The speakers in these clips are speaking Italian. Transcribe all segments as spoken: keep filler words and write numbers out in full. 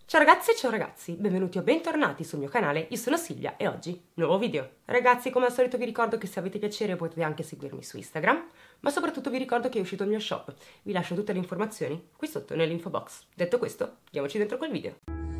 Ciao ragazze e ciao ragazzi, benvenuti o bentornati sul mio canale, io sono Silvia e oggi nuovo video. Ragazzi, come al solito vi ricordo che se avete piacere potete anche seguirmi su Instagram, ma soprattutto vi ricordo che è uscito il mio shop. Vi lascio tutte le informazioni qui sotto nell'info box. Detto questo, andiamoci dentro col video.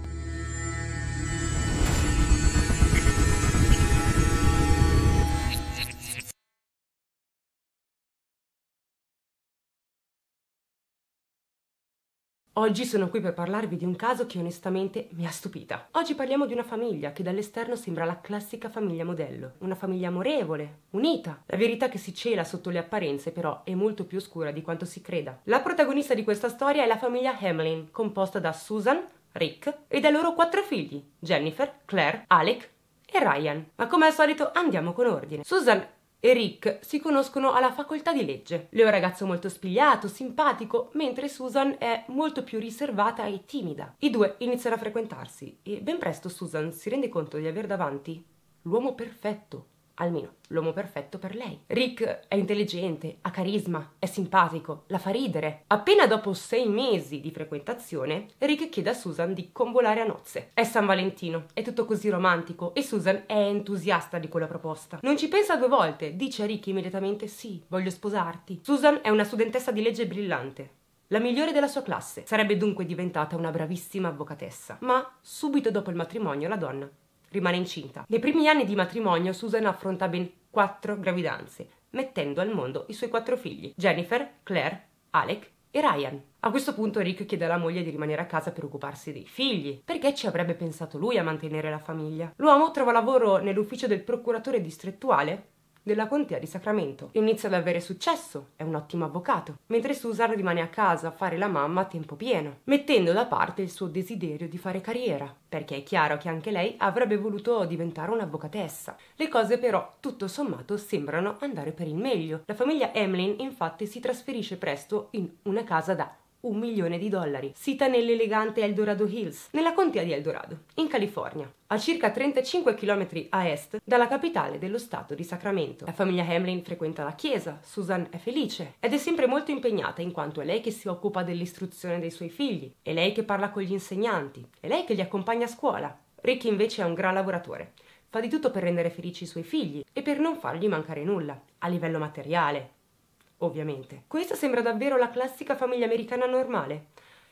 Oggi sono qui per parlarvi di un caso che onestamente mi ha stupita. Oggi parliamo di una famiglia che dall'esterno sembra la classica famiglia modello, una famiglia amorevole, unita. La verità che si cela sotto le apparenze però è molto più oscura di quanto si creda. La protagonista di questa storia è la famiglia Hamlin, composta da Susan, Rick e dai loro quattro figli, Jennifer, Claire, Alec e Ryan. Ma come al solito andiamo con ordine. Susan e Rick si conoscono alla facoltà di legge. Lui è un ragazzo molto spigliato, simpatico, mentre Susan è molto più riservata e timida. I due iniziano a frequentarsi e ben presto Susan si rende conto di aver davanti l'uomo perfetto. Almeno l'uomo perfetto per lei. Rick è intelligente, ha carisma, è simpatico, la fa ridere. Appena dopo sei mesi di frequentazione, Rick chiede a Susan di convolare a nozze. È San Valentino, è tutto così romantico e Susan è entusiasta di quella proposta. Non ci pensa due volte, dice a Rick immediatamente sì, voglio sposarti. Susan è una studentessa di legge brillante, la migliore della sua classe. Sarebbe dunque diventata una bravissima avvocatessa. Ma subito dopo il matrimonio la donna rimane incinta. Nei primi anni di matrimonio Susan affronta ben quattro gravidanze, mettendo al mondo i suoi quattro figli, Jennifer, Claire, Alec e Ryan. A questo punto Rick chiede alla moglie di rimanere a casa per occuparsi dei figli, perché ci avrebbe pensato lui a mantenere la famiglia. L'uomo trova lavoro nell'ufficio del procuratore distrettuale della contea di Sacramento. Inizia ad avere successo, è un ottimo avvocato, mentre Susan rimane a casa a fare la mamma a tempo pieno, mettendo da parte il suo desiderio di fare carriera, perché è chiaro che anche lei avrebbe voluto diventare un'avvocatessa. Le cose però, tutto sommato, sembrano andare per il meglio. La famiglia Hamlin infatti si trasferisce presto in una casa da un milione di dollari, sita nell'elegante Eldorado Hills, nella contea di Eldorado, in California, a circa trentacinque chilometri a est dalla capitale dello stato di Sacramento. La famiglia Hamlin frequenta la chiesa, Susan è felice ed è sempre molto impegnata in quanto è lei che si occupa dell'istruzione dei suoi figli, è lei che parla con gli insegnanti, è lei che li accompagna a scuola. Rick invece è un gran lavoratore, fa di tutto per rendere felici i suoi figli e per non fargli mancare nulla, a livello materiale, ovviamente. Questa sembra davvero la classica famiglia americana normale,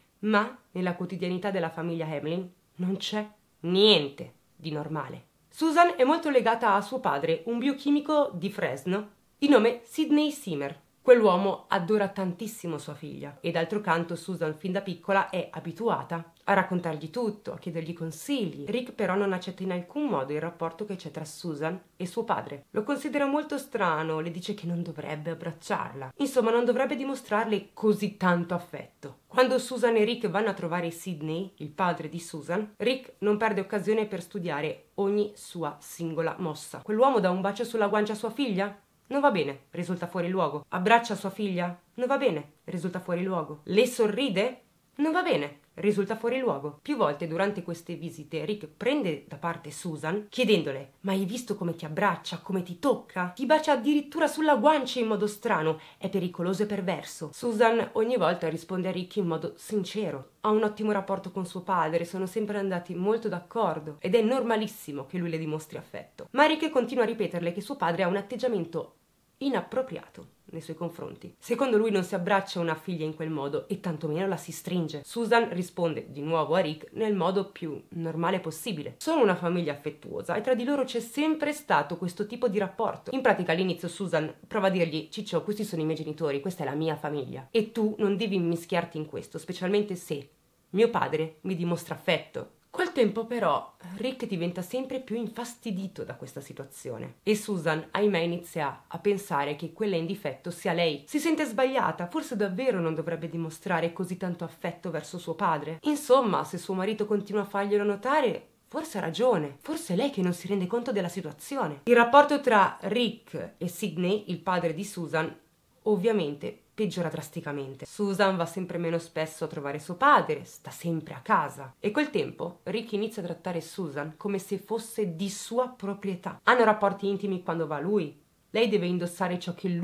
ma nella quotidianità della famiglia Hamlin non c'è niente di normale. Susan è molto legata a suo padre, un biochimico di Fresno, di nome Sidney Seymour. Quell'uomo adora tantissimo sua figlia e d'altro canto Susan fin da piccola è abituata a raccontargli tutto, a chiedergli consigli. Rick però non accetta in alcun modo il rapporto che c'è tra Susan e suo padre. Lo considera molto strano, le dice che non dovrebbe abbracciarla. Insomma, non dovrebbe dimostrarle così tanto affetto. Quando Susan e Rick vanno a trovare Sidney, il padre di Susan, Rick non perde occasione per studiare ogni sua singola mossa. Quell'uomo dà un bacio sulla guancia a sua figlia? Non va bene, risulta fuori luogo. Abbraccia sua figlia? Non va bene, risulta fuori luogo. Le sorride? Non va bene, risulta fuori luogo. Più volte durante queste visite Rick prende da parte Susan chiedendole: ma hai visto come ti abbraccia, come ti tocca? Ti bacia addirittura sulla guancia in modo strano, è pericoloso e perverso. Susan ogni volta risponde a Rick in modo sincero. Ha un ottimo rapporto con suo padre, sono sempre andati molto d'accordo ed è normalissimo che lui le dimostri affetto. Ma Rick continua a ripeterle che suo padre ha un atteggiamento inappropriato nei suoi confronti. Secondo lui non si abbraccia una figlia in quel modo e tantomeno la si stringe. Susan risponde di nuovo a Rick nel modo più normale possibile. Sono una famiglia affettuosa e tra di loro c'è sempre stato questo tipo di rapporto. In pratica all'inizio Susan prova a dirgli: Ciccio, questi sono i miei genitori, questa è la mia famiglia e tu non devi immischiarti in questo, specialmente se mio padre mi dimostra affetto. Col tempo però Rick diventa sempre più infastidito da questa situazione e Susan, ahimè, inizia a pensare che quella in difetto sia lei. Si sente sbagliata, forse davvero non dovrebbe dimostrare così tanto affetto verso suo padre. Insomma, se suo marito continua a farglielo notare, forse ha ragione, forse è lei che non si rende conto della situazione. Il rapporto tra Rick e Sidney, il padre di Susan, ovviamente peggiora drasticamente. Susan va sempre meno spesso a trovare suo padre, sta sempre a casa e col tempo Rick inizia a trattare Susan come se fosse di sua proprietà. Hanno rapporti intimi quando va lui, lei deve indossare ciò che lui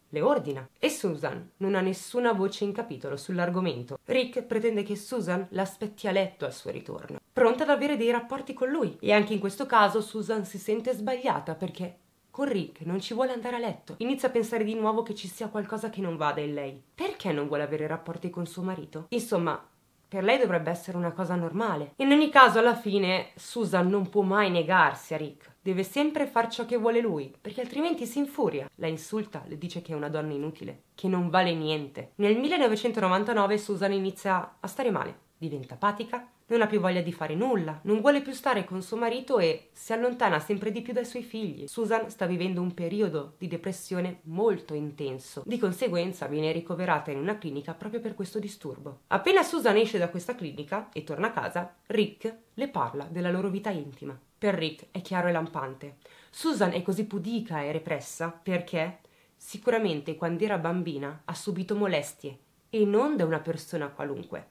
le ordina e Susan non ha nessuna voce in capitolo sull'argomento. Rick pretende che Susan l'aspetti a letto al suo ritorno, pronta ad avere dei rapporti con lui, e anche in questo caso Susan si sente sbagliata perché con Rick non ci vuole andare a letto. Inizia a pensare di nuovo che ci sia qualcosa che non vada in lei. Perché non vuole avere rapporti con suo marito? Insomma, per lei dovrebbe essere una cosa normale. In ogni caso, alla fine, Susan non può mai negarsi a Rick. Deve sempre far ciò che vuole lui, perché altrimenti si infuria. La insulta, le dice che è una donna inutile, che non vale niente. Nel millenovecentonovantanove Susan inizia a stare male. Diventa apatica, non ha più voglia di fare nulla, non vuole più stare con suo marito e si allontana sempre di più dai suoi figli. Susan sta vivendo un periodo di depressione molto intenso. Di conseguenza viene ricoverata in una clinica proprio per questo disturbo. Appena Susan esce da questa clinica e torna a casa, Rick le parla della loro vita intima. Per Rick è chiaro e lampante. Susan è così pudica e repressa perché sicuramente quando era bambina ha subito molestie, e non da una persona qualunque,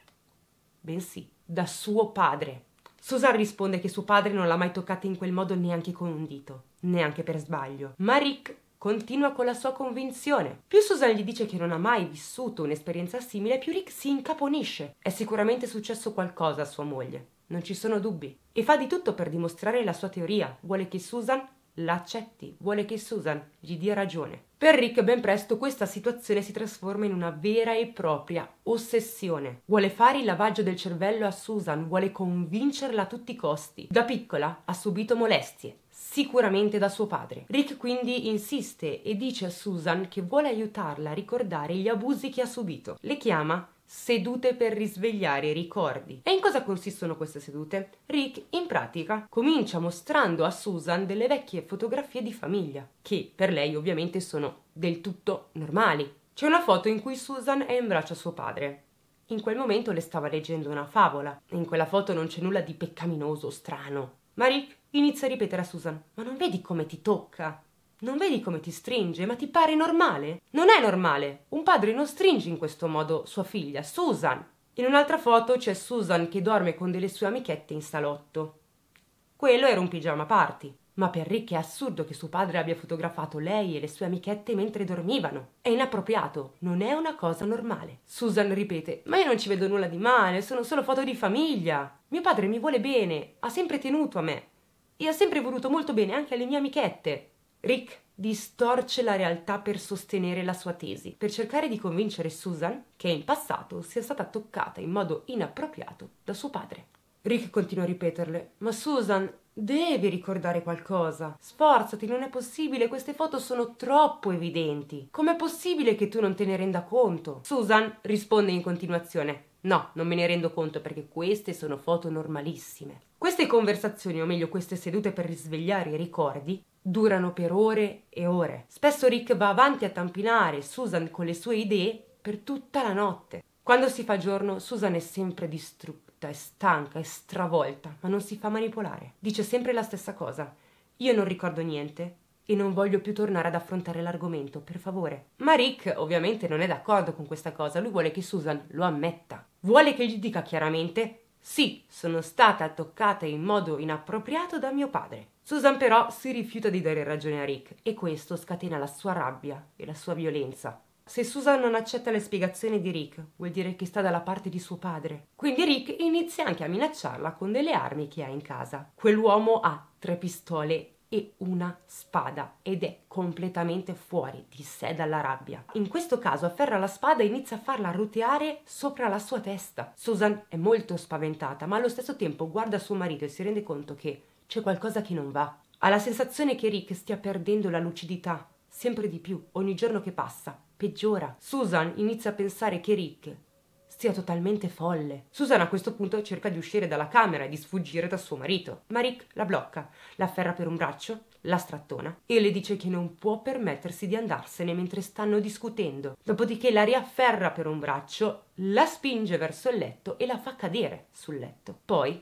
bensì da suo padre. Susan risponde che suo padre non l'ha mai toccata in quel modo neanche con un dito, neanche per sbaglio. Ma Rick continua con la sua convinzione. Più Susan gli dice che non ha mai vissuto un'esperienza simile, più Rick si incaponisce. È sicuramente successo qualcosa a sua moglie, non ci sono dubbi, e fa di tutto per dimostrare la sua teoria. Vuole che Susan l'accetti, vuole che Susan gli dia ragione. Per Rick ben presto questa situazione si trasforma in una vera e propria ossessione. Vuole fare il lavaggio del cervello a Susan, vuole convincerla a tutti i costi. Da piccola ha subito molestie, sicuramente da suo padre. Rick quindi insiste e dice a Susan che vuole aiutarla a ricordare gli abusi che ha subito. Le chiama sedute per risvegliare i ricordi. E in cosa consistono queste sedute? Rick, in pratica, comincia mostrando a Susan delle vecchie fotografie di famiglia, che per lei ovviamente sono del tutto normali. C'è una foto in cui Susan è in braccio a suo padre. In quel momento le stava leggendo una favola. In quella foto non c'è nulla di peccaminoso o strano. Ma Rick inizia a ripetere a Susan: ma non vedi come ti tocca? Non vedi come ti stringe? Ma ti pare normale? Non è normale. Un padre non stringe in questo modo sua figlia, Susan. In un'altra foto c'è Susan che dorme con delle sue amichette in salotto. Quello era un pigiama party. Ma per Rick è assurdo che suo padre abbia fotografato lei e le sue amichette mentre dormivano. È inappropriato, non è una cosa normale. Susan ripete: ma io non ci vedo nulla di male, sono solo foto di famiglia. Mio padre mi vuole bene, ha sempre tenuto a me e ha sempre voluto molto bene anche alle mie amichette. Rick distorce la realtà per sostenere la sua tesi, per cercare di convincere Susan che in passato sia stata toccata in modo inappropriato da suo padre. Rick continua a ripeterle: ma Susan, devi ricordare qualcosa. Sforzati, non è possibile, queste foto sono troppo evidenti. Com'è possibile che tu non te ne renda conto? Susan risponde in continuazione: no, non me ne rendo conto perché queste sono foto normalissime. Queste conversazioni, o meglio queste sedute per risvegliare i ricordi, durano per ore e ore. Spesso Rick va avanti a tampinare Susan con le sue idee per tutta la notte. Quando si fa giorno, Susan è sempre distrutta, è stanca, è stravolta, ma non si fa manipolare. Dice sempre la stessa cosa: io non ricordo niente e non voglio più tornare ad affrontare l'argomento, per favore. Ma Rick ovviamente non è d'accordo con questa cosa. Lui vuole che Susan lo ammetta. Vuole che gli dica chiaramente: sì, sono stata toccata in modo inappropriato da mio padre. Susan però si rifiuta di dare ragione a Rick e questo scatena la sua rabbia e la sua violenza. Se Susan non accetta le spiegazioni di Rick, vuol dire che sta dalla parte di suo padre. Quindi Rick inizia anche a minacciarla con delle armi che ha in casa. Quell'uomo ha tre pistole e una spada ed è completamente fuori di sé dalla rabbia. In questo caso afferra la spada e inizia a farla roteare sopra la sua testa. Susan è molto spaventata, ma allo stesso tempo guarda suo marito e si rende conto che c'è qualcosa che non va. Ha la sensazione che Rick stia perdendo la lucidità, sempre di più, ogni giorno che passa. Peggiora. Susan inizia a pensare che Rick sia totalmente folle. Susan a questo punto cerca di uscire dalla camera e di sfuggire da suo marito, ma Rick la blocca, la afferra per un braccio, la strattona e le dice che non può permettersi di andarsene mentre stanno discutendo. Dopodiché la riafferra per un braccio, la spinge verso il letto e la fa cadere sul letto. Poi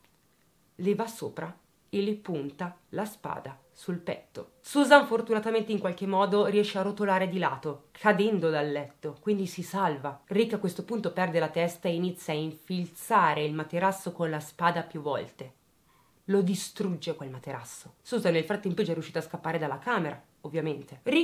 le va sopra e le punta la spada sul petto. Susan fortunatamente in qualche modo riesce a rotolare di lato, cadendo dal letto, quindi si salva. Rick a questo punto perde la testa e inizia a infilzare il materasso con la spada più volte. Lo distrugge quel materasso. Susan nel frattempo è già riuscita a scappare dalla camera, ovviamente. Rick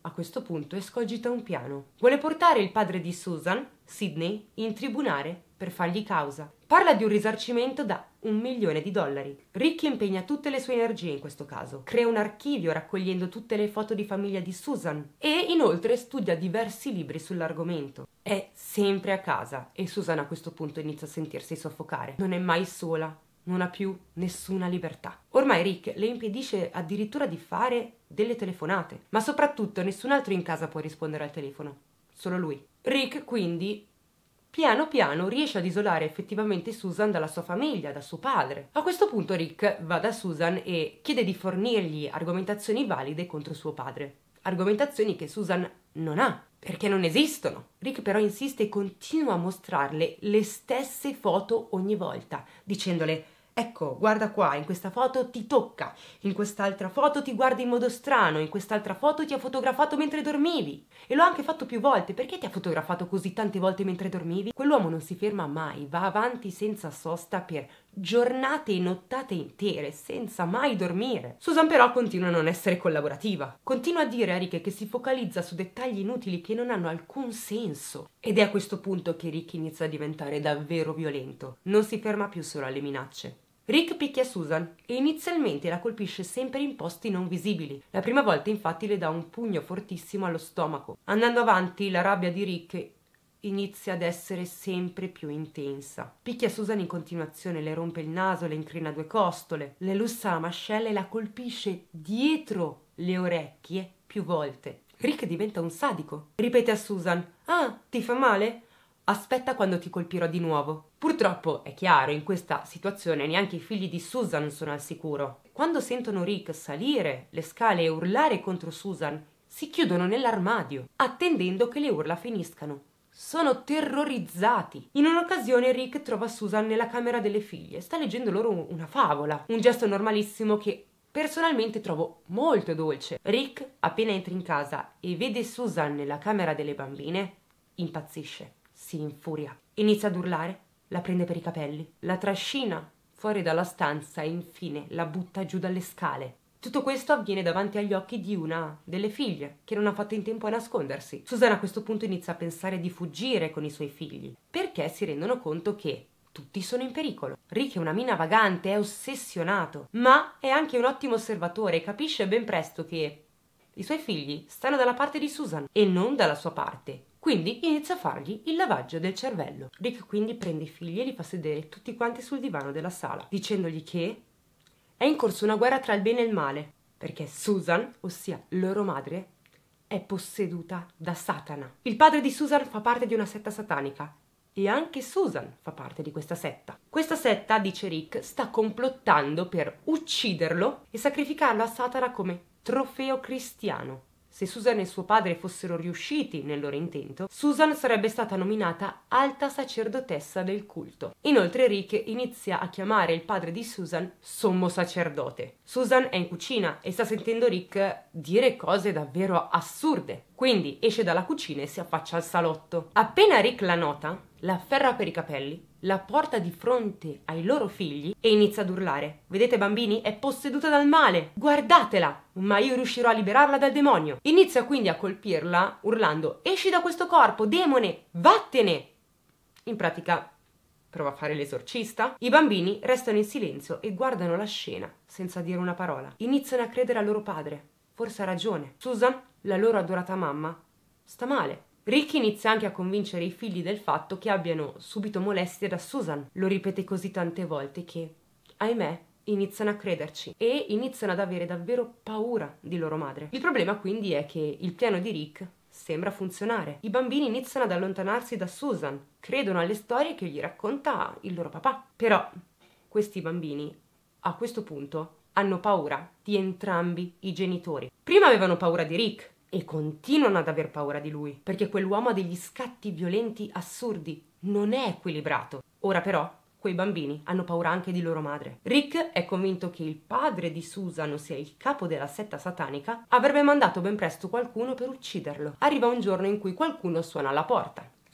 a questo punto escogita un piano. Vuole portare il padre di Susan, Sidney, in tribunale per fargli causa. Parla di un risarcimento da un milione di dollari. Rick impegna tutte le sue energie in questo caso. Crea un archivio raccogliendo tutte le foto di famiglia di Susan e inoltre studia diversi libri sull'argomento. È sempre a casa e Susan a questo punto inizia a sentirsi soffocare. Non è mai sola. Non ha più nessuna libertà. Ormai Rick le impedisce addirittura di fare delle telefonate, ma soprattutto nessun altro in casa può rispondere al telefono, solo lui. Rick quindi piano piano riesce ad isolare effettivamente Susan dalla sua famiglia, da suo padre. A questo punto Rick va da Susan e chiede di fornirgli argomentazioni valide contro suo padre. Argomentazioni che Susan non ha, perché non esistono. Rick però insiste e continua a mostrarle le stesse foto ogni volta, dicendole: ecco, guarda qua, in questa foto ti tocca, in quest'altra foto ti guarda in modo strano, in quest'altra foto ti ha fotografato mentre dormivi. E l'ho anche fatto più volte. Perché ti ha fotografato così tante volte mentre dormivi? Quell'uomo non si ferma mai, va avanti senza sosta per giornate e nottate intere, senza mai dormire. Susan però continua a non essere collaborativa. Continua a dire a Rick che si focalizza su dettagli inutili che non hanno alcun senso. Ed è a questo punto che Rick inizia a diventare davvero violento. Non si ferma più solo alle minacce. Rick picchia Susan e inizialmente la colpisce sempre in posti non visibili. La prima volta infatti le dà un pugno fortissimo allo stomaco. Andando avanti, la rabbia di Rick inizia ad essere sempre più intensa. Picchia Susan in continuazione, le rompe il naso, le incrina due costole, le lussa la mascella e la colpisce dietro le orecchie più volte. Rick diventa un sadico. Ripete a Susan: ah, ti fa male? Aspetta quando ti colpirò di nuovo. Purtroppo, è chiaro, in questa situazione neanche i figli di Susan sono al sicuro. Quando sentono Rick salire le scale e urlare contro Susan, si chiudono nell'armadio, attendendo che le urla finiscano. Sono terrorizzati. In un'occasione Rick trova Susan nella camera delle figlie. Sta leggendo loro una favola. Un gesto normalissimo che personalmente trovo molto dolce. Rick, appena entra in casa e vede Susan nella camera delle bambine, impazzisce. Si infuria. Inizia ad urlare, la prende per i capelli, la trascina fuori dalla stanza e infine la butta giù dalle scale. Tutto questo avviene davanti agli occhi di una delle figlie, che non ha fatto in tempo a nascondersi. Susan a questo punto inizia a pensare di fuggire con i suoi figli, perché si rendono conto che tutti sono in pericolo. Rick è una mina vagante, è ossessionato, ma è anche un ottimo osservatore e capisce ben presto che i suoi figli stanno dalla parte di Susan e non dalla sua parte. Quindi inizia a fargli il lavaggio del cervello. Rick quindi prende i figli e li fa sedere tutti quanti sul divano della sala, dicendogli che è in corso una guerra tra il bene e il male, perché Susan, ossia loro madre, è posseduta da Satana. Il padre di Susan fa parte di una setta satanica e anche Susan fa parte di questa setta. Questa setta, dice Rick, sta complottando per ucciderlo e sacrificarlo a Satana come trofeo cristiano. Se Susan e suo padre fossero riusciti nel loro intento, Susan sarebbe stata nominata alta sacerdotessa del culto. Inoltre Rick inizia a chiamare il padre di Susan sommo sacerdote. Susan è in cucina e sta sentendo Rick dire cose davvero assurde. Quindi esce dalla cucina e si affaccia al salotto. Appena Rick la nota, la afferra per i capelli, la porta di fronte ai loro figli e inizia ad urlare: vedete bambini? È posseduta dal male! Guardatela! Ma io riuscirò a liberarla dal demonio! Inizia quindi a colpirla urlando: esci da questo corpo, demone! Vattene! In pratica prova a fare l'esorcista. I bambini restano in silenzio e guardano la scena senza dire una parola. Iniziano a credere al loro padre. Forse ha ragione. Susan, la loro adorata mamma, sta male. Rick inizia anche a convincere i figli del fatto che abbiano subito molestie da Susan. Lo ripete così tante volte che, ahimè, iniziano a crederci e iniziano ad avere davvero paura di loro madre. Il problema quindi è che il piano di Rick sembra funzionare. I bambini iniziano ad allontanarsi da Susan, credono alle storie che gli racconta il loro papà. Però questi bambini, a questo punto, hanno paura di entrambi i genitori. Prima avevano paura di Rick e continuano ad aver paura di lui, perché quell'uomo ha degli scatti violenti assurdi, non è equilibrato. Ora però quei bambini hanno paura anche di loro madre. Rick è convinto che il padre di Susan, ossia il capo della setta satanica, avrebbe mandato ben presto qualcuno per ucciderlo. Arriva un giorno in cui qualcuno suona alla porta.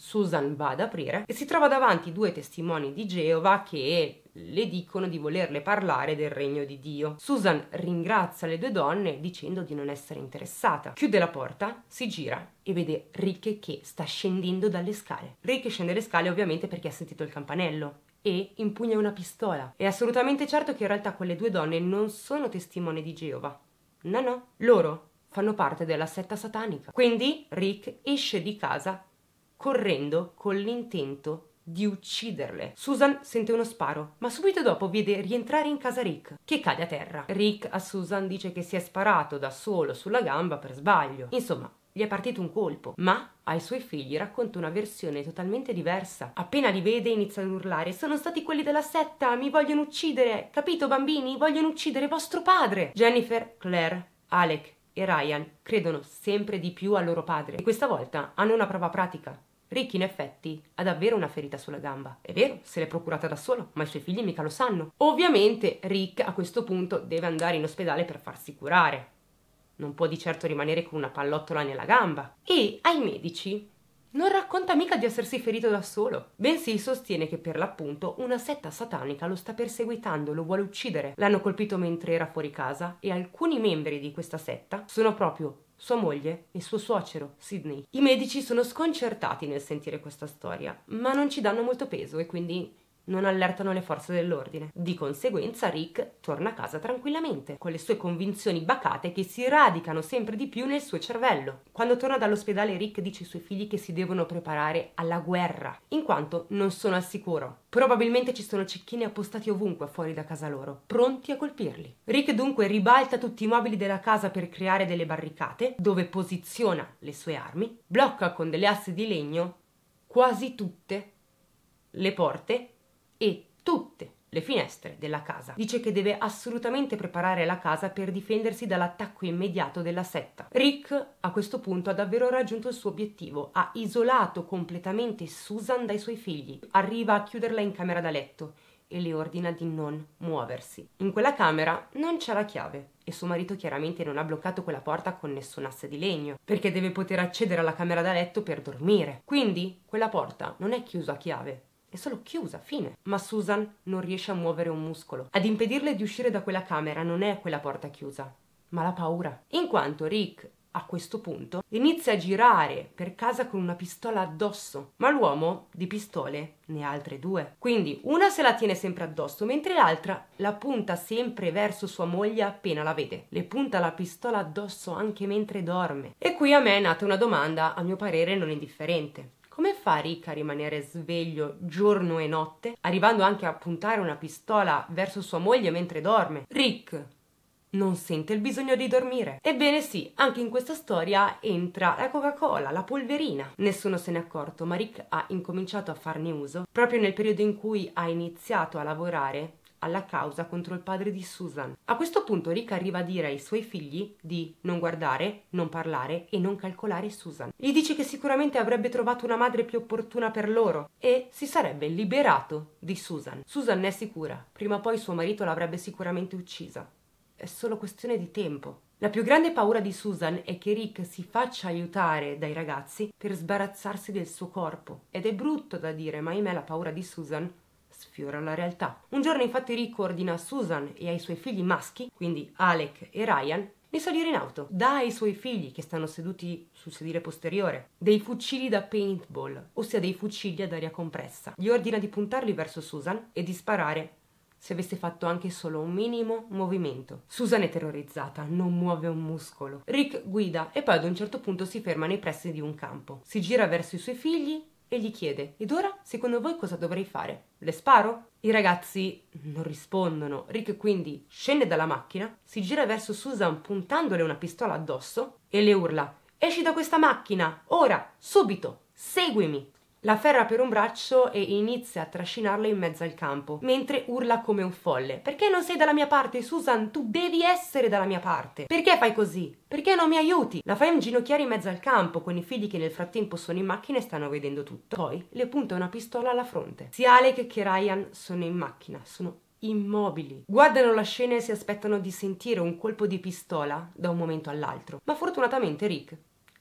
Susan va ad aprire e si trova davanti due testimoni di Geova che le dicono di volerle parlare del regno di Dio. Susan ringrazia le due donne dicendo di non essere interessata. Chiude la porta, si gira e vede Rick che sta scendendo dalle scale. Rick scende le scale ovviamente perché ha sentito il campanello e impugna una pistola. È assolutamente certo che in realtà quelle due donne non sono testimoni di Geova. No, no, loro fanno parte della setta satanica. Quindi Rick esce di casa correndo con l'intento di ucciderle. Susan sente uno sparo, ma subito dopo vede rientrare in casa Rick, che cade a terra. Rick a Susan dice che si è sparato da solo sulla gamba per sbaglio. Insomma, gli è partito un colpo, ma ai suoi figli racconta una versione totalmente diversa. Appena li vede inizia ad urlare: sono stati quelli della setta, mi vogliono uccidere, capito bambini? Vogliono uccidere vostro padre. Jennifer, Claire, Alec e Ryan credono sempre di più al loro padre e questa volta hanno una prova pratica. Rick in effetti ha davvero una ferita sulla gamba. È vero, se l'è procurata da solo, ma i suoi figli mica lo sanno. Ovviamente Rick a questo punto deve andare in ospedale per farsi curare. Non può di certo rimanere con una pallottola nella gamba. E ai medici non racconta mica di essersi ferito da solo, bensì sostiene che per l'appunto una setta satanica lo sta perseguitando, lo vuole uccidere. L'hanno colpito mentre era fuori casa e alcuni membri di questa setta sono proprio sua moglie e suo suocero, Sidney. I medici sono sconcertati nel sentire questa storia, ma non ci danno molto peso e quindi non allertano le forze dell'ordine. Di conseguenza Rick torna a casa tranquillamente, con le sue convinzioni bacate che si radicano sempre di più nel suo cervello. Quando torna dall'ospedale Rick dice ai suoi figli che si devono preparare alla guerra, in quanto non sono al sicuro. Probabilmente ci sono cecchini appostati ovunque fuori da casa loro, pronti a colpirli. Rick dunque ribalta tutti i mobili della casa per creare delle barricate, dove posiziona le sue armi, blocca con delle assi di legno quasi tutte le porte e tutte le finestre della casa. Dice che deve assolutamente preparare la casa per difendersi dall'attacco immediato della setta. Rick a questo punto ha davvero raggiunto il suo obiettivo, ha isolato completamente Susan dai suoi figli, arriva a chiuderla in camera da letto e le ordina di non muoversi. In quella camera non c'è la chiave e suo marito chiaramente non ha bloccato quella porta con nessun asse di legno, perché deve poter accedere alla camera da letto per dormire. Quindi quella porta non è chiusa a chiave, è solo chiusa, fine. Ma Susan non riesce a muovere un muscolo. Ad impedirle di uscire da quella camera non è quella porta chiusa, ma la paura. In quanto Rick, a questo punto, inizia a girare per casa con una pistola addosso, ma l'uomo di pistole ne ha altre due. Quindi una se la tiene sempre addosso, mentre l'altra la punta sempre verso sua moglie appena la vede. Le punta la pistola addosso anche mentre dorme. E qui a me è nata una domanda, a mio parere non indifferente. Come fa Rick a rimanere sveglio giorno e notte, arrivando anche a puntare una pistola verso sua moglie mentre dorme? Rick non sente il bisogno di dormire. Ebbene sì, anche in questa storia entra la Coca-Cola, la polverina. Nessuno se n'è accorto, ma Rick ha incominciato a farne uso proprio nel periodo in cui ha iniziato a lavorare alla causa contro il padre di Susan. A questo punto Rick arriva a dire ai suoi figli di non guardare, non parlare e non calcolare Susan. Gli dice che sicuramente avrebbe trovato una madre più opportuna per loro e si sarebbe liberato di Susan. Susan ne è sicura, prima o poi suo marito l'avrebbe sicuramente uccisa. È solo questione di tempo. La più grande paura di Susan è che Rick si faccia aiutare dai ragazzi per sbarazzarsi del suo corpo. Ed è brutto da dire, ma ahimè la paura di Susan sfiora la realtà. Un giorno infatti Rick ordina a Susan e ai suoi figli maschi, quindi Alec e Ryan, di salire in auto. Dà ai suoi figli, che stanno seduti sul sedile posteriore, dei fucili da paintball, ossia dei fucili ad aria compressa. Gli ordina di puntarli verso Susan e di sparare se avesse fatto anche solo un minimo movimento. Susan è terrorizzata, non muove un muscolo. Rick guida e poi ad un certo punto si ferma nei pressi di un campo. Si gira verso i suoi figli e gli chiede: ed ora, secondo voi cosa dovrei fare? Le sparo? I ragazzi non rispondono. Rick quindi scende dalla macchina, si gira verso Susan puntandole una pistola addosso e le urla: esci da questa macchina, ora, subito, seguimi! La afferra per un braccio e inizia a trascinarla in mezzo al campo, mentre urla come un folle: perché non sei dalla mia parte, Susan? Tu devi essere dalla mia parte! Perché fai così? Perché non mi aiuti? La fai inginocchiare in mezzo al campo, con i figli che nel frattempo sono in macchina e stanno vedendo tutto. Poi le punta una pistola alla fronte. Sia Alec che Ryan sono in macchina, sono immobili. Guardano la scena e si aspettano di sentire un colpo di pistola da un momento all'altro. Ma fortunatamente Rick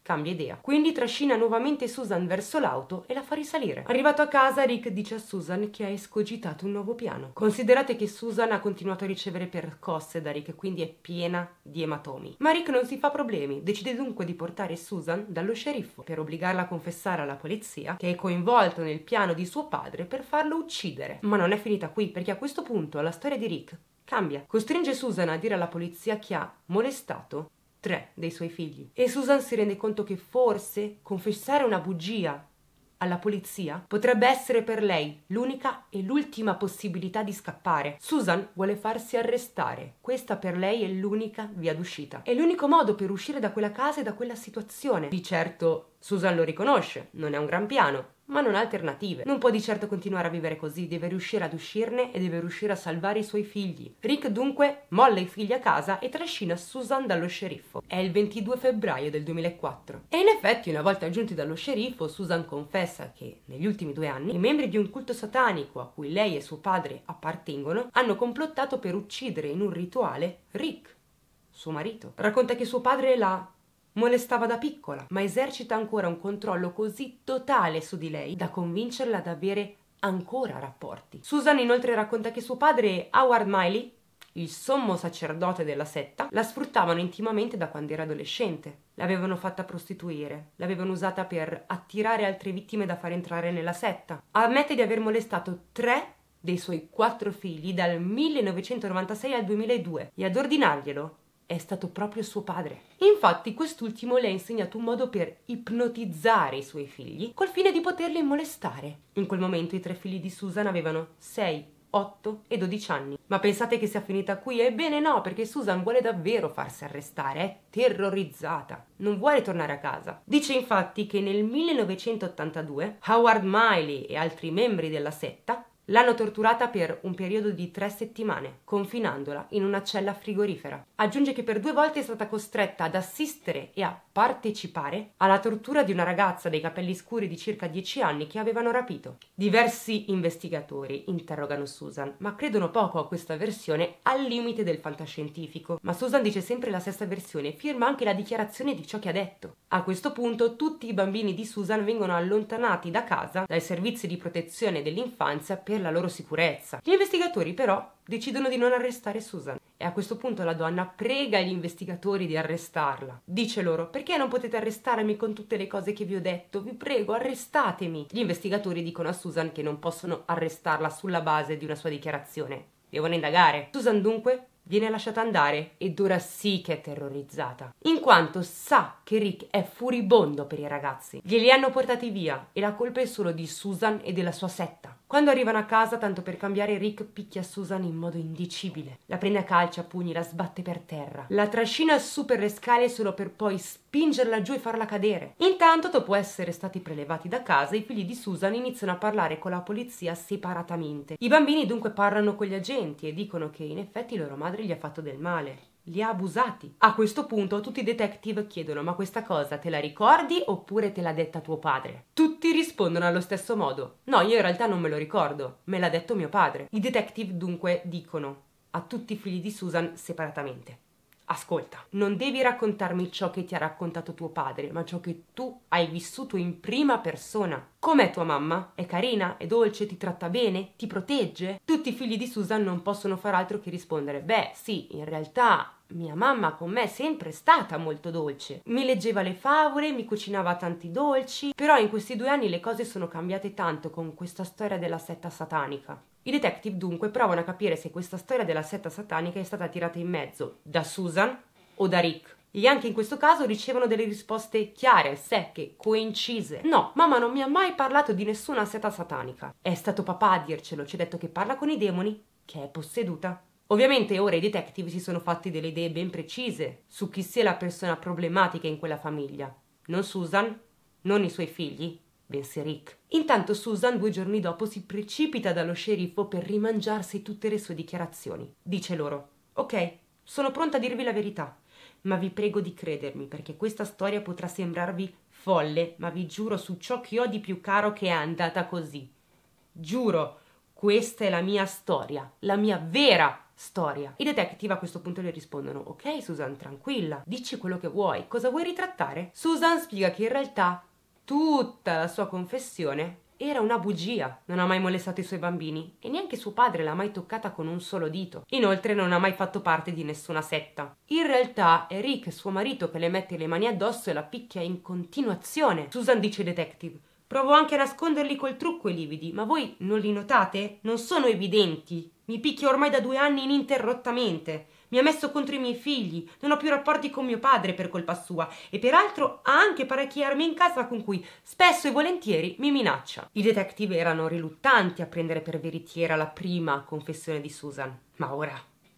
cambia idea. Quindi trascina nuovamente Susan verso l'auto e la fa risalire. Arrivato a casa, Rick dice a Susan che ha escogitato un nuovo piano. Considerate che Susan ha continuato a ricevere percosse da Rick, quindi è piena di ematomi. Ma Rick non si fa problemi, decide dunque di portare Susan dallo sceriffo per obbligarla a confessare alla polizia che è coinvolto nel piano di suo padre per farlo uccidere. Ma non è finita qui, perché a questo punto la storia di Rick cambia. Costringe Susan a dire alla polizia che ha molestato tre dei suoi figli. E Susan si rende conto che forse confessare una bugia alla polizia potrebbe essere per lei l'unica e l'ultima possibilità di scappare. Susan vuole farsi arrestare. Questa per lei è l'unica via d'uscita. È l'unico modo per uscire da quella casa e da quella situazione. Di certo Susan lo riconosce, non è un gran piano, ma non ha alternative. Non può di certo continuare a vivere così, deve riuscire ad uscirne e deve riuscire a salvare i suoi figli. Rick dunque molla i figli a casa e trascina Susan dallo sceriffo. È il ventidue febbraio del duemilaquattro. E in effetti, una volta giunti dallo sceriffo, Susan confessa che negli ultimi due anni i membri di un culto satanico a cui lei e suo padre appartengono hanno complottato per uccidere in un rituale Rick, suo marito. Racconta che suo padre la molestava da piccola, ma esercita ancora un controllo così totale su di lei da convincerla ad avere ancora rapporti. Susan inoltre racconta che suo padre Howard Miley, il sommo sacerdote della setta, la sfruttavano intimamente da quando era adolescente. L'avevano fatta prostituire, l'avevano usata per attirare altre vittime da far entrare nella setta. Ammette di aver molestato tre dei suoi quattro figli dal millenovecentonovantasei al duemiladue e ad ordinarglielo è stato proprio suo padre. Infatti quest'ultimo le ha insegnato un modo per ipnotizzare i suoi figli col fine di poterli molestare. In quel momento i tre figli di Susan avevano sei, otto e dodici anni. Ma pensate che sia finita qui? Ebbene no, perché Susan vuole davvero farsi arrestare, è terrorizzata, non vuole tornare a casa. Dice infatti che nel millenovecentottantadue Howard Miley e altri membri della setta l'hanno torturata per un periodo di tre settimane, confinandola in una cella frigorifera. Aggiunge che per due volte è stata costretta ad assistere e a partecipare alla tortura di una ragazza dai capelli scuri di circa dieci anni che avevano rapito. Diversi investigatori interrogano Susan, ma credono poco a questa versione al limite del fantascientifico. Ma Susan dice sempre la stessa versione e firma anche la dichiarazione di ciò che ha detto. A questo punto tutti i bambini di Susan vengono allontanati da casa dai servizi di protezione dell'infanzia per la loro sicurezza. Gli investigatori però decidono di non arrestare Susan e a questo punto la donna prega gli investigatori di arrestarla. Dice loro: perché non potete arrestarmi con tutte le cose che vi ho detto? Vi prego, arrestatemi. Gli investigatori dicono a Susan che non possono arrestarla sulla base di una sua dichiarazione, devono indagare. Susan dunque viene lasciata andare ed ora sì che è terrorizzata, in quanto sa che Rick è furibondo per i ragazzi. Glieli hanno portati via e la colpa è solo di Susan e della sua setta. Quando arrivano a casa, tanto per cambiare, Rick picchia Susan in modo indicibile. La prende a calci, a pugni, la sbatte per terra. La trascina su per le scale solo per poi spingerla giù e farla cadere. Intanto, dopo essere stati prelevati da casa, i figli di Susan iniziano a parlare con la polizia separatamente. I bambini dunque parlano con gli agenti e dicono che in effetti loro madre gli ha fatto del male. Li ha abusati. A questo punto tutti i detective chiedono: ma questa cosa te la ricordi oppure te l'ha detta tuo padre? Tutti rispondono allo stesso modo: no, io in realtà non me lo ricordo, me l'ha detto mio padre. I detective dunque dicono a tutti i figli di Susan separatamente: ascolta, non devi raccontarmi ciò che ti ha raccontato tuo padre, ma ciò che tu hai vissuto in prima persona. Com'è tua mamma? È carina? È dolce? Ti tratta bene? Ti protegge? Tutti i figli di Susan non possono far altro che rispondere: beh, sì, in realtà mia mamma con me è sempre stata molto dolce. Mi leggeva le favole, mi cucinava tanti dolci, però in questi due anni le cose sono cambiate tanto con questa storia della setta satanica. I detective dunque provano a capire se questa storia della setta satanica è stata tirata in mezzo da Susan o da Rick. E anche in questo caso ricevono delle risposte chiare, secche, coincise. No, mamma non mi ha mai parlato di nessuna setta satanica. È stato papà a dircelo, ci ha detto che parla con i demoni, che è posseduta. Ovviamente ora i detective si sono fatti delle idee ben precise su chi sia la persona problematica in quella famiglia. Non Susan, non i suoi figli, bensì Rick. Intanto Susan due giorni dopo si precipita dallo sceriffo per rimangiarsi tutte le sue dichiarazioni. Dice loro: ok, sono pronta a dirvi la verità, ma vi prego di credermi perché questa storia potrà sembrarvi folle, ma vi giuro su ciò che ho di più caro che è andata così. Giuro, questa è la mia storia, la mia vera storia. I detective a questo punto le rispondono: ok Susan, tranquilla, dici quello che vuoi, cosa vuoi ritrattare? Susan spiega che in realtà tutta la sua confessione era una bugia, non ha mai molestato i suoi bambini e neanche suo padre l'ha mai toccata con un solo dito. Inoltre non ha mai fatto parte di nessuna setta. In realtà è Rick, suo marito, che le mette le mani addosso e la picchia in continuazione. Susan dice ai detective: provo anche a nasconderli col trucco i lividi, ma voi non li notate? Non sono evidenti. Mi picchia ormai da due anni ininterrottamente. Mi ha messo contro i miei figli, non ho più rapporti con mio padre per colpa sua e peraltro ha anche parecchie armi in casa con cui spesso e volentieri mi minaccia. I detective erano riluttanti a prendere per veritiera la prima confessione di Susan, ma ora,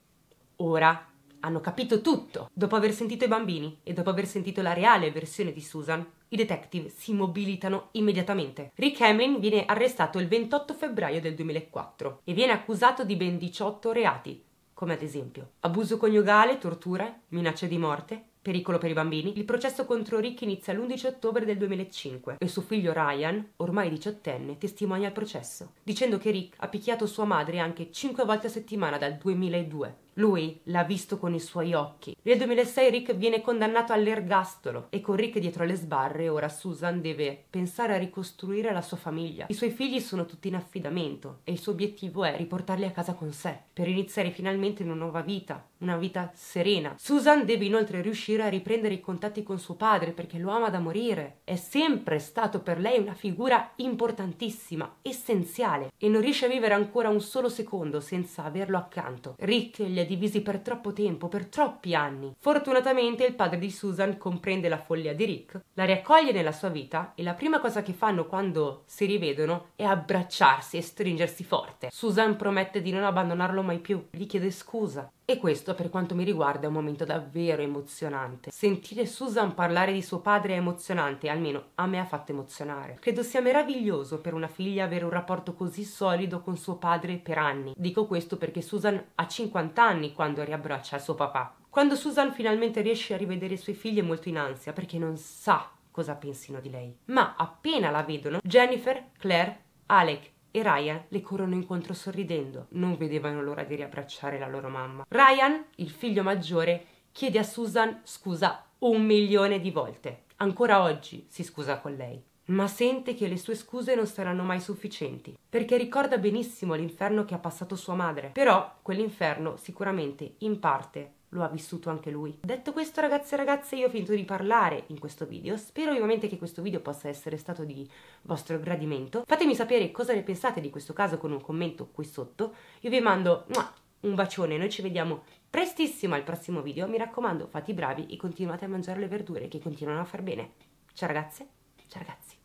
ora hanno capito tutto. Dopo aver sentito i bambini e dopo aver sentito la reale versione di Susan, i detective si mobilitano immediatamente. Rick Hamlin viene arrestato il ventotto febbraio del duemilaquattro e viene accusato di ben diciotto reati, come ad esempio abuso coniugale, tortura, minaccia di morte, pericolo per i bambini. Il processo contro Rick inizia l'undici ottobre del duemilacinque e suo figlio Ryan, ormai diciottenne, testimonia al processo, dicendo che Rick ha picchiato sua madre anche cinque volte a settimana dal duemiladue. Lui l'ha visto con i suoi occhi. Nel duemilasei Rick viene condannato all'ergastolo e con Rick dietro le sbarre ora Susan deve pensare a ricostruire la sua famiglia. I suoi figli sono tutti in affidamento e il suo obiettivo è riportarli a casa con sé per iniziare finalmente una nuova vita, una vita serena. Susan deve inoltre riuscire a riprendere i contatti con suo padre perché lo ama da morire. È sempre stato per lei una figura importantissima, essenziale e non riesce a vivere ancora un solo secondo senza averlo accanto. Rick gli divisi per troppo tempo, per troppi anni. Fortunatamente il padre di Susan comprende la follia di Rick, la riaccoglie nella sua vita e la prima cosa che fanno quando si rivedono è abbracciarsi e stringersi forte. Susan promette di non abbandonarlo mai più, gli chiede scusa. E questo, per quanto mi riguarda, è un momento davvero emozionante. Sentire Susan parlare di suo padre è emozionante, almeno a me ha fatto emozionare. Credo sia meraviglioso per una figlia avere un rapporto così solido con suo padre per anni. Dico questo perché Susan ha cinquanta anni quando riabbraccia il suo papà. Quando Susan finalmente riesce a rivedere i suoi figli è molto in ansia perché non sa cosa pensino di lei. Ma appena la vedono, Jennifer, Claire, Alec e Ryan le corrono incontro sorridendo. Non vedevano l'ora di riabbracciare la loro mamma. Ryan, il figlio maggiore, chiede a Susan scusa un milione di volte. Ancora oggi si scusa con lei, ma sente che le sue scuse non saranno mai sufficienti, perché ricorda benissimo l'inferno che ha passato sua madre. Però quell'inferno sicuramente in parte lo ha vissuto anche lui. Detto questo, ragazzi e ragazze, io ho finito di parlare in questo video. Spero vivamente che questo video possa essere stato di vostro gradimento. Fatemi sapere cosa ne pensate di questo caso con un commento qui sotto. Io vi mando un bacione, noi ci vediamo prestissimo al prossimo video. Mi raccomando, fate i bravi e continuate a mangiare le verdure che continuano a far bene. Ciao ragazze, ciao ragazzi.